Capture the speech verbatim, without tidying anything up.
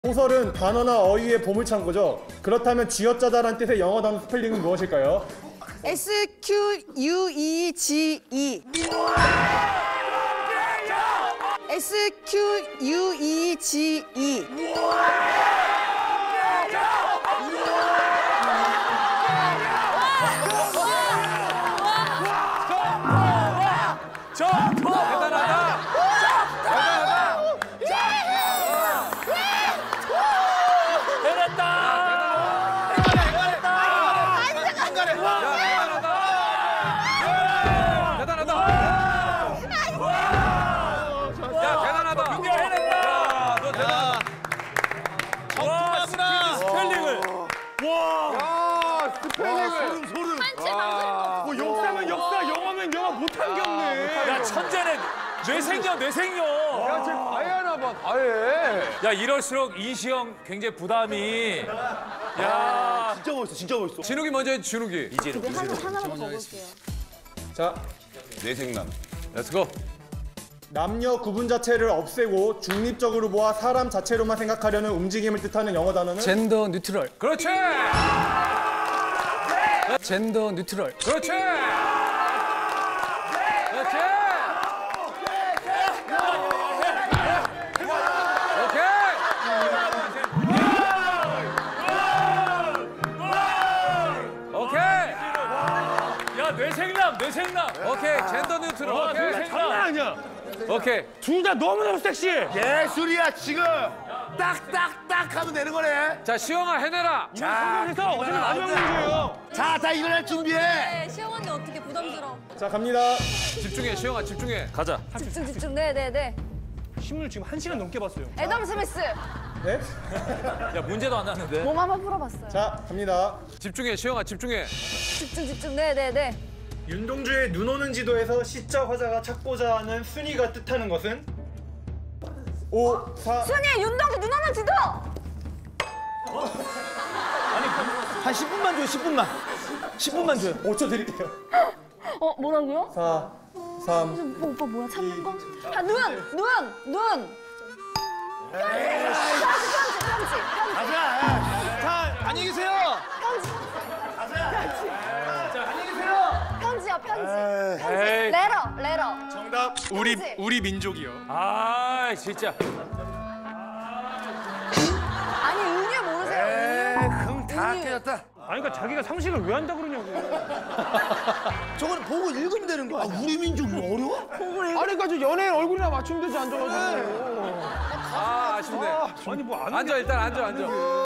소설은 단어나 어휘의 보물창고죠. 그렇다면 쥐어짜다란 뜻의 영어 단어 스펠링은 무엇일까요? S Q U E G E S Q U E G E 저 대단하다. 소름 소름. 뭐 역사면 역사, 영어면 영어 못한 게 없네. 야 천재네. 뇌생녀 뇌생녀. 야 쟤 과외 하나 봐 과외. 야 이럴수록 이시영 굉장히 부담이. 야 진짜 멋있어 진짜 멋있어. 진욱이 먼저 해. 진욱이. 이진욱. 하나, 하나만 더 볼게요. 자, 뇌생남. 렛츠고. 남녀 구분 자체를 없애고 중립적으로 보아 사람 자체로만 생각하려는 움직임을 뜻하는 영어 단어는? 젠더 뉴트럴. 그렇지. 젠더 뉴트럴. 그렇지. 그렇지. 오케이. 야 뇌생남 뇌생남. 오케이 젠더 뉴트럴. 와, 오케이. 뇌생남. 장난 아니야. 오케이. 둘 다 너무너무 섹시해. 예술이야 지금. 딱딱딱 하면 되는 거네. 자 시영아 해내라. 자, 그래서 어차피 마지막 문제예요. 자, 다 일어날 준비해. 네, 시영 언니 어떻게 부담스러워. 자, 갑니다. 집중해 시영아 집중해. 가자. 집중, 집중. 네, 네, 네. 신문을 지금 한 시간 넘게 봤어요. 애덤 스미스. 네? 야 문제도 안 났는데. 몸 한번 풀어봤어요. 자, 갑니다. 집중해 시영아 집중해. 집중, 집중. 네, 네, 네. 윤동주의 눈 오는 지도에서 시자 화자가 찾고자 하는 순위가 뜻하는 것은? 오, 사, 순이 윤동주 눈 오는 지도. 한 십 분만 줘요, 십 분만. 십 분만 줘요. 오 초 드릴게요. 어, 뭐라고요? 사, 삼, 오빠, 오빠 뭐야? 찾는 거? 아, 눈, 눈, 눈. 편지, 편지, 편지, 편지. 가자. 자, 안녕히 계세요. 편지야, 편지. 편지. 에이. 레러, 레러. 정답. 우리- 우리 민족이요. 아 진짜. 아니, 은유 모르세요? 흥다 은유. 깨졌다. 아니 그러니까 자기가 상식을 왜 한다 그러냐고. 저거는 보고 읽으면 되는 거야. 아, 우리 민족이 어려워? 아니 그러니까 저 연예인 얼굴이나 맞추면 되지 앉아가지고. 아 아쉽네. 아니 뭐 안. 앉아 일단 앉아 앉아.